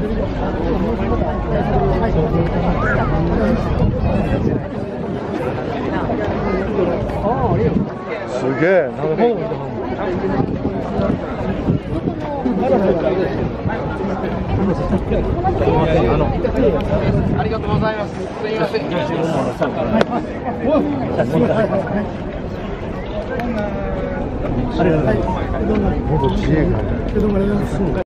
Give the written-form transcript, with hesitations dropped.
すげえ、なんか本見た本。 ありがとうございます。すみません。 あれ、どっち？